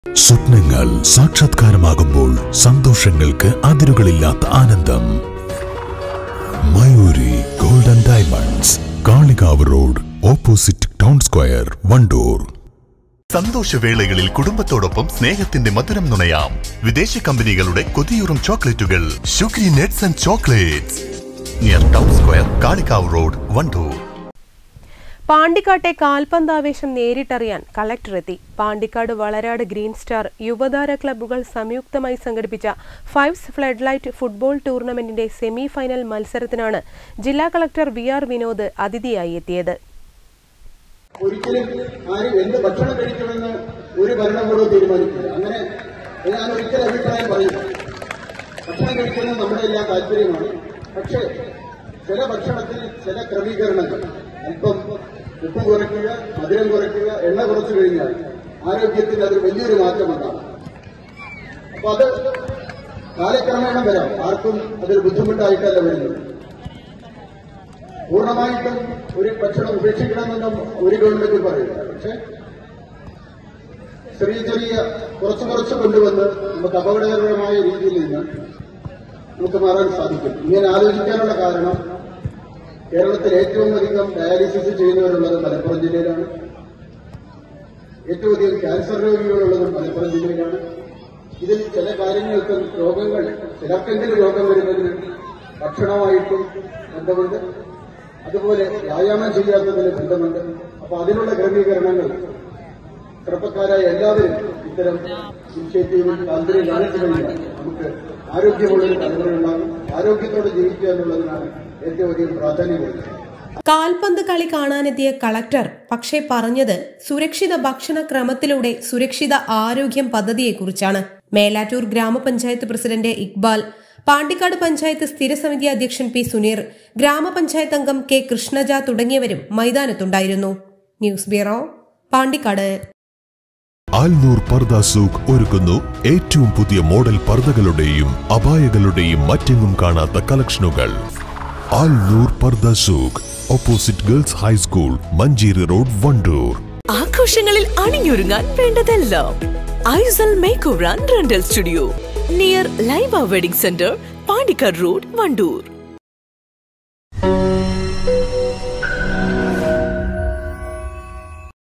സ്വപ്നങ്ങൾ സാക്ഷാത്കാരമാകുമ്പോൾ സന്തോഷങ്ങൾക്ക് അതിരുകളില്ലാത്ത ആനന്ദം. Mayuri gold and diamonds, Kalikavu road, opposite town square, Wandoor. സന്തോഷവേളകളിൽ കുടുംബത്തോടൊപ്പം സ്നേഹത്തിന്റെ മധുരം നുണയാം. വിദേശ കമ്പനികളുടെ കൊതിയൂറും ചോക്ലേറ്റുകൾ sugary nets and chocolates, near town square, Kalikavu road, Wandoor. പാണ്ടിക്കാട്ടെ കാൽപന്താവേശം നേരിട്ടറിയാൻ കളക്ടർ എത്തി. പാണ്ടിക്കാട് വളരാട് ഗ്രീൻ സ്റ്റാർ യുവതാര ക്ലബ്ബുകൾ സംയുക്തമായി സംഘടിപ്പിച്ച ഫൈവ്സ് ഫ്ലഡ്ലൈറ്റ് ഫുട്ബോൾ ടൂർണമെന്റിന്റെ സെമി ഫൈനൽ മത്സരത്തിനാണ് ജില്ലാ കളക്ടർ VR വിനോദ് അതിഥിയായി എത്തിയത്. ഒരിക്കലും ആരും എന്ത് ഭക്ഷണം കഴിക്കണമെന്ന് ഒരു ഭരണകൂടവും തീരുമാനിക്കില്ല. അങ്ങനെ ഞാൻ ഒരിക്കലും അഭിപ്രായം പറയില്ല. ഭക്ഷണം കഴിക്കുന്നത് നമ്മുടെ എല്ലാം താല്പര്യമാണ്. പക്ഷേ ചില ഭക്ഷണത്തിൽ ചില ക്രമീകരണങ്ങൾ, അല്പം ഉപ്പ് കുറയ്ക്കുക, മധുരം കുറയ്ക്കുക, എണ്ണ കുറച്ചു കഴിഞ്ഞാൽ ആരോഗ്യത്തിന് അത് വലിയൊരു മാറ്റമുണ്ടാകും. അപ്പൊ അത് കാലക്രമേണ വരാം. ആർക്കും അതൊരു ബുദ്ധിമുട്ടായിട്ടല്ല വരുന്നത്. പൂർണ്ണമായിട്ടും ഒരു ഭക്ഷണം ഉപേക്ഷിക്കണമെന്നും ഒരു ഗവൺമെന്റ് പറയില്ല. പക്ഷെ ചെറിയ കുറച്ച് കൊണ്ടുവന്ന് നമുക്ക് അപകടകരമായ രീതിയിൽ നിന്ന് നമുക്ക് മാറാൻ സാധിക്കും. ഇങ്ങനെ ആലോചിക്കാനുള്ള കാരണം, കേരളത്തിൽ ഏറ്റവും അധികം ഡയാലിസിസ് ചെയ്യുന്നവരുള്ളത് മലപ്പുറം ജില്ലയിലാണ്. ഏറ്റവും അധികം ക്യാൻസർ രോഗികളുള്ളതും മലപ്പുറം ജില്ലയിലാണ്. ഇതിൽ ചില കാര്യങ്ങൾക്ക് രോഗങ്ങൾ, ചിലർക്കെങ്കിലും രോഗം വരുന്നതിന് ഭക്ഷണമായിട്ടും ബന്ധമുണ്ട്, അതുപോലെ വ്യായാമം ചെയ്യാത്തതിന് ബന്ധമുണ്ട്. അപ്പൊ അതിനുള്ള ക്രമീകരണങ്ങൾ ചെറുപ്പക്കാരായ എല്ലാവരും ഇത്തരം ഇനിഷ്യേറ്റീവിൽ താല്പര്യം കാണിച്ചു കഴിഞ്ഞാൽ നമുക്ക് ആരോഗ്യമുള്ളൊരു തലമുറയുണ്ടാകും. ആരോഗ്യത്തോടെ ജീവിക്കുക എന്നുള്ളതിനാണ് ഏറ്റവും അധികം പ്രാധാന്യമുള്ളത്. കാൽപന്ത് കളി കാണാനെത്തിയ കളക്ടർ പക്ഷേ പറഞ്ഞത് സുരക്ഷിത ഭക്ഷണക്രമത്തിലൂടെ സുരക്ഷിത ആരോഗ്യം പദ്ധതിയെക്കുറിച്ചാണ്. മേലാറ്റൂർ ഗ്രാമപഞ്ചായത്ത് പ്രസിഡന്റ് ഇക്ബാൽ, പാണ്ടിക്കാട് പഞ്ചായത്ത് സ്ഥിരസമിതി അധ്യക്ഷൻ P. സുനീർ, ഗ്രാമപഞ്ചായത്ത് അംഗം K. കൃഷ്ണജ തുടങ്ങിയവരും മൈതാനത്തുണ്ടായിരുന്നു. News bureau, Pandikkad. ആൽനൂർ പർദ സൂഖ് ഒരുക്കുന്നു ഏറ്റവും പുതിയ മോഡൽ പർദകളുടെയും അബായകളുടെയും മറ്റെങ്ങും കാണാത്ത കളക്ഷനുകൾ. Alnoor Parda Souq, opposite girls high school, Manjeri road, Wandoor. ആഘോഷങ്ങളിൽ അണിഞ്ഞൊരുങ്ങാൻ വേണ്ടതെല്ലാം Aisal make over and rental studio, near Laiba wedding centre, Pandikkad road, Wandoor.